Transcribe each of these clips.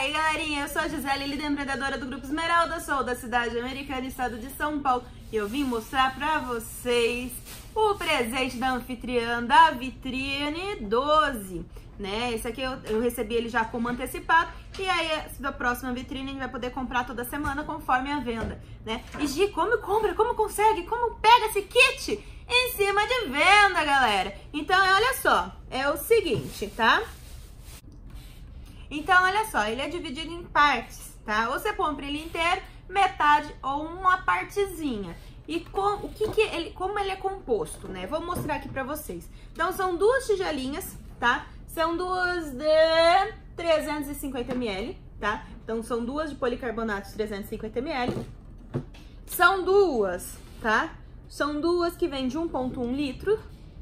aí, galerinha, eu sou a Gisele, líder empreendedora do Grupo Esmeralda, sou da cidade americana, estado de São Paulo, e eu vim mostrar pra vocês o presente da anfitriã da Vitrine 12, né? Esse aqui eu recebi ele já como antecipado, e aí da próxima vitrine a gente vai poder comprar toda semana conforme a venda, né? E Gi, como compra, como consegue, como pega esse kit em cima de venda, galera? Então, olha só, é o seguinte, tá? Então, olha só, ele é dividido em partes, tá? Ou você compra ele inteiro, metade ou uma partezinha. E como ele é composto, né? Vou mostrar aqui pra vocês. Então, são duas tigelinhas, tá? São duas de 350 ml, tá? Então, são duas de policarbonato de 350 ml. São duas, tá? São duas que vêm de 1,1 litro.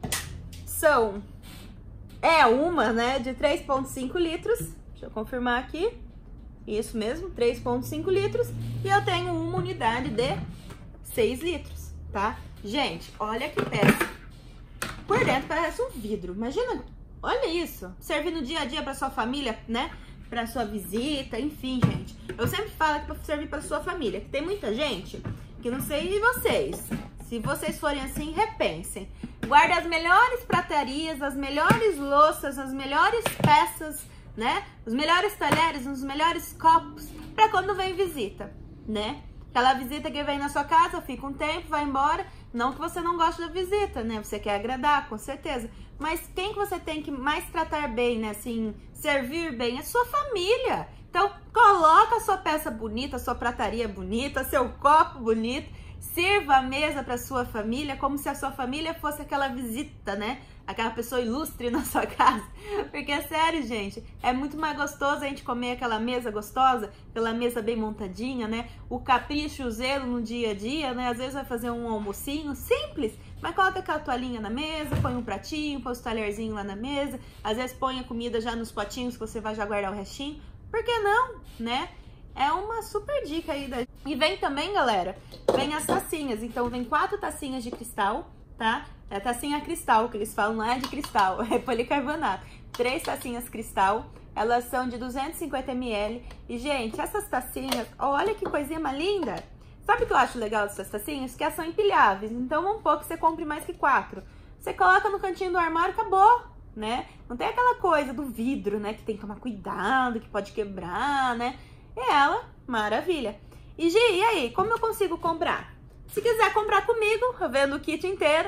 É uma, né, de 3,5 litros. Deixa eu confirmar aqui. Isso mesmo, 3,5 litros. E eu tenho uma unidade de 6 litros, tá? Gente, olha que peça. Por dentro parece um vidro. Imagina, olha isso. Serve no dia a dia pra sua família, né? Pra sua visita, enfim, gente. Eu sempre falo que pra servir pra sua família. Que tem muita gente que não sei de vocês. Se vocês forem assim, repensem. Guarde as melhores pratarias, as melhores louças, as melhores peças, né? Os melhores talheres, os melhores copos pra quando vem visita, né? Aquela visita que vem na sua casa, fica um tempo, vai embora. Não que você não goste da visita, né? Você quer agradar, com certeza. Mas quem que você tem que mais tratar bem, né? Assim, servir bem? É sua família. Então, coloca a sua peça bonita, a sua prataria bonita, seu copo bonito. Sirva a mesa para sua família como se a sua família fosse aquela visita, né? Aquela pessoa ilustre na sua casa. Porque é sério, gente, é muito mais gostoso a gente comer aquela mesa gostosa, aquela mesa bem montadinha, né? O capricho, o zelo no dia a dia, né? Às vezes vai fazer um almocinho simples, mas coloca aquela toalhinha na mesa, põe um pratinho, põe os talherzinhos lá na mesa. Às vezes põe a comida já nos potinhos que você vai já guardar o restinho. Por que não, né? É uma super dica aí da... E vem também, galera, vem as tacinhas. Então, vem 4 tacinhas de cristal, tá? É a tacinha cristal, que eles falam, não é de cristal, é policarbonato. 3 tacinhas cristal, elas são de 250 ml. E, gente, essas tacinhas, olha que coisinha mais linda. Sabe o que eu acho legal dessas tacinhas? Que elas são empilháveis. Então, vamos supor que você compre mais que 4. Você coloca no cantinho do armário, acabou, né? Não tem aquela coisa do vidro, né? Que tem que tomar cuidado, que pode quebrar, né? E ela, maravilha. E Gi, e aí, como eu consigo comprar? Se quiser comprar comigo, eu vendo o kit inteiro,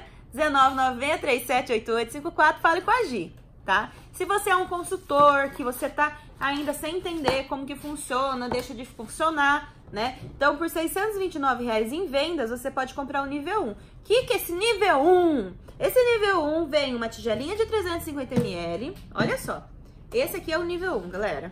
R$19,90-378854, fale com a Gi, tá? Se você é um consultor, que você tá ainda sem entender como que funciona, deixa de funcionar, né? Então, por R$629 em vendas, você pode comprar o nível 1. Que é esse nível 1? Esse nível 1 vem uma tigelinha de 350 ml, olha só. Esse aqui é o nível 1, galera.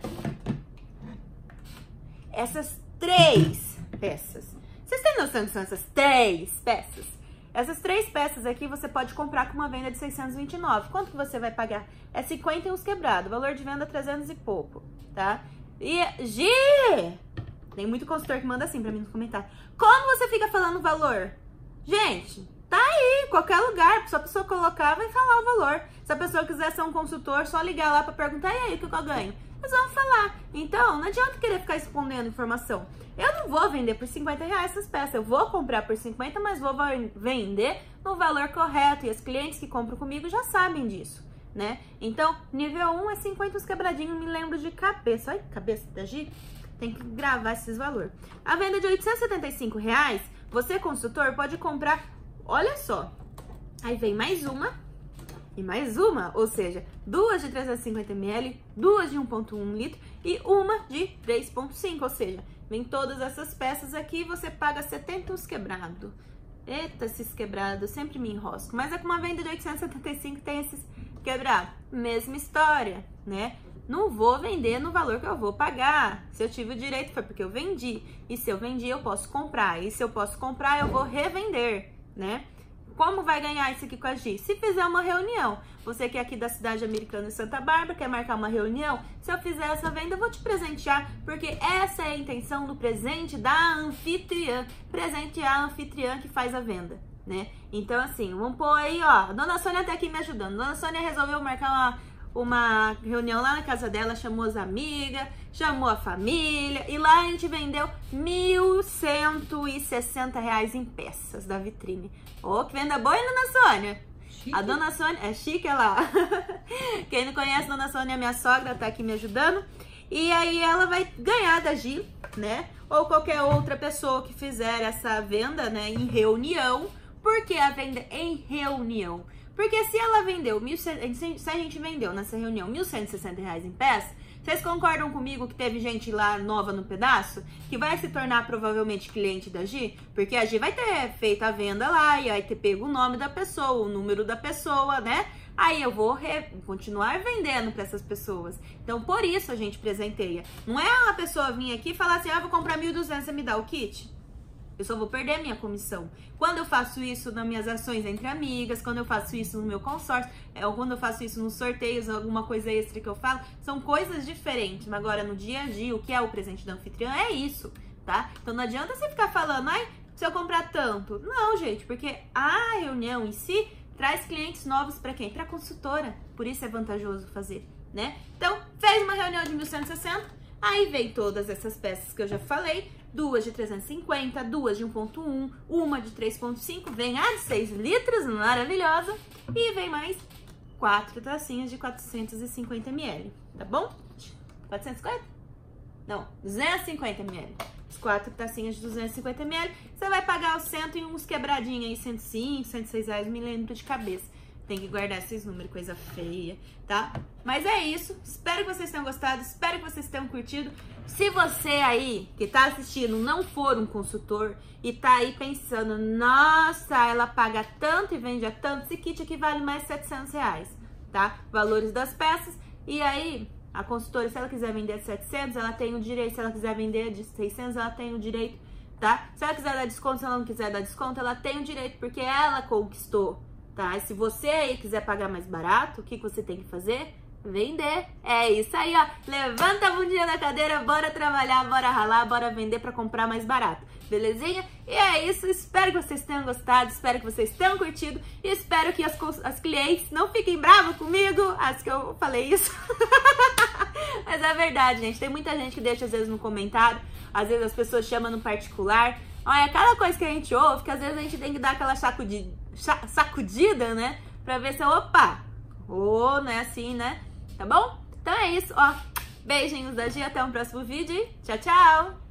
Essas 3 peças. Vocês têm noção que são essas 3 peças? Essas 3 peças aqui você pode comprar com uma venda de 629. Quanto que você vai pagar? É 50 e uns quebrados. Valor de venda 300 e pouco, tá? E, Gi! Tem muito consultor que manda assim pra mim nos comentários. Como você fica falando o valor? Gente, tá aí, qualquer lugar. Se a pessoa colocar, vai falar o valor. Se a pessoa quiser ser um consultor, só ligar lá pra perguntar, e aí, o que eu ganho? Eles vão falar. Então, não adianta querer ficar escondendo informação. Eu não vou vender por R$50 essas peças. Eu vou comprar por 50, mas vou vender no valor correto. E os clientes que compram comigo já sabem disso, né? Então, nível 1 é 50 os quebradinhos, me lembro de cabeça. Olha, cabeça da Gi. Tem que gravar esses valores. A venda de R$875, você, consultor, pode comprar, olha só. Aí vem mais uma. E mais uma, ou seja, 2 de 350 ml, 2 de 1,1 litro e uma de 3,5, ou seja, vem todas essas peças aqui e você paga 70 os quebrados. Eita, esses quebrados, sempre me enrosco. Mas é com uma venda de 875 tem esses quebrados. Mesma história, né? Não vou vender no valor que eu vou pagar. Se eu tive o direito foi porque eu vendi. E se eu vendi, eu posso comprar. E se eu posso comprar, eu vou revender, né? Como vai ganhar isso aqui com a Gi? Se fizer uma reunião, você que é aqui da cidade americana de Santa Bárbara, quer marcar uma reunião, se eu fizer essa venda, eu vou te presentear, porque essa é a intenção do presente da anfitriã, presentear a anfitriã que faz a venda, né? Então, assim, vamos pôr aí, ó, a Dona Sônia tá aqui me ajudando. Dona Sônia resolveu marcar uma reunião lá na casa dela, chamou as amigas, chamou a família e lá a gente vendeu R$1.160 em peças da vitrine. Ô, que venda boa, hein, Dona Sônia? Chique. A Dona Sônia, é chique ela. Quem não conhece a Dona Sônia é minha sogra, tá aqui me ajudando. E aí ela vai ganhar da Gi, né? Ou qualquer outra pessoa que fizer essa venda, né, em reunião. Por que a venda em reunião? Porque se ela vendeu, se a gente vendeu nessa reunião R$1.160 em peça, vocês concordam comigo que teve gente lá nova no pedaço que vai se tornar provavelmente cliente da Gi? Porque a Gi vai ter feito a venda lá e vai ter pego o nome da pessoa, o número da pessoa, né? Aí eu vou continuar vendendo para essas pessoas. Então, por isso a gente presenteia. Não é uma pessoa vir aqui e falar assim, vou comprar 1.200, você me dá o kit? Eu só vou perder minha comissão. Quando eu faço isso nas minhas ações entre amigas, quando eu faço isso no meu consórcio, ou quando eu faço isso nos sorteios, alguma coisa extra que eu falo, são coisas diferentes. Mas agora, no dia a dia, o que é o presente da anfitriã é isso, tá? Então não adianta você ficar falando, se eu comprar tanto. Não, gente, porque a reunião em si traz clientes novos para quem? Para consultora. Por isso é vantajoso fazer, né? Então, fez uma reunião de 1.160, aí vem todas essas peças que eu já falei, 2 de 350, 2 de 1.1, uma de 3.5, vem a de 6 litros, maravilhosa, e vem mais 4 tacinhas de 450 ml, tá bom? 450? Não, 250 ml. As 4 tacinhas de 250 ml, você vai pagar os 100 e uns quebradinhos aí, 105, 106 reais, me lembro de cabeça. Tem que guardar esses números, coisa feia, tá? Mas é isso. Espero que vocês tenham gostado. Espero que vocês tenham curtido. Se você aí, que tá assistindo, não for um consultor e tá aí pensando, nossa, ela paga tanto e vende a tanto, esse kit aqui vale mais R$700, tá? Valores das peças. E aí, a consultora, se ela quiser vender de 700, ela tem o direito. Se ela quiser vender de 600, ela tem o direito, tá? Se ela quiser dar desconto, se ela não quiser dar desconto, ela tem o direito, porque ela conquistou. Tá? E se você aí quiser pagar mais barato, o que você tem que fazer? Vender. É isso aí, ó. Levanta a bundinha da cadeira, bora trabalhar, bora ralar, bora vender pra comprar mais barato. Belezinha? E é isso. Espero que vocês tenham gostado, espero que vocês tenham curtido e espero que as clientes não fiquem bravas comigo. Acho que eu falei isso. Mas é verdade, gente. Tem muita gente que deixa às vezes no comentário, às vezes as pessoas chamam no particular. Olha, cada coisa que a gente ouve, que às vezes a gente tem que dar aquela sacudida, né? Pra ver se, opa, não é assim, né? Tá bom? Então é isso, ó. Beijinhos da Gi, até o próximo vídeo. Tchau, tchau!